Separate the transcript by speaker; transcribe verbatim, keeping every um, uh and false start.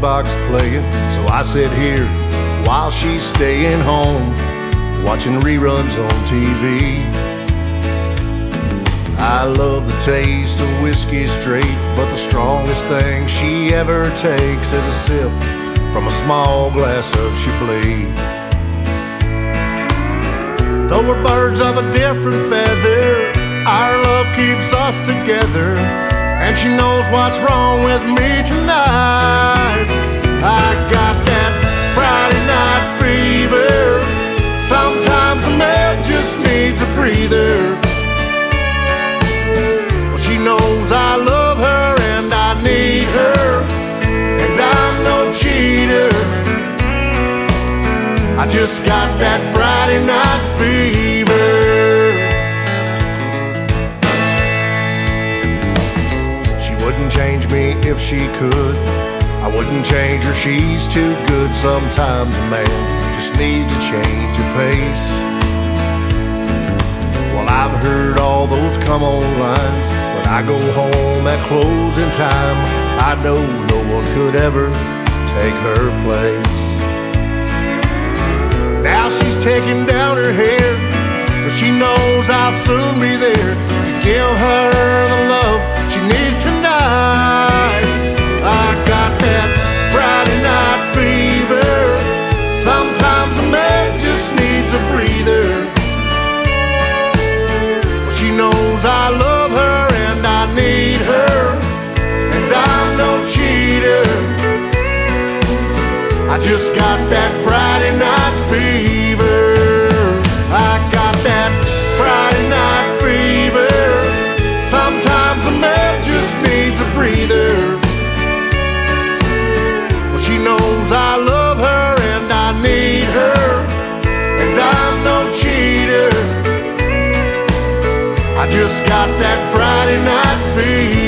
Speaker 1: jukebox playing, so I sit here while she's staying home, watching reruns on T V. I love the taste of whiskey straight, but the strongest thing she ever takes is a sip from a small glass of Chablis. Though we're birds of a different feather, our love keeps us together, and she knows what's wrong with me tonight. I got that Friday night fever. Sometimes a man just needs a breather. Well, she knows I love her and I need her, and I'm no cheater. I just got that Friday night fever. She wouldn't change me if she could. I wouldn't change her, she's too good. Sometimes a man just needs a change of pace. Well, I've heard all those come on lines. When I go home at closing time, I know no one could ever take her place. Now she's taking down her hair, but she knows I'll soon be there to give her the love she needs tonight. I got that Friday night fever. Sometimes a man just needs a breather. Well, she knows I love her and I need her, and I'm no cheater. I just got that Friday night fever. I got that Friday night fever. Sometimes a man just needs a breather. Well, she knows I love her and I need her, and I'm no cheater. I just got that Friday night fever.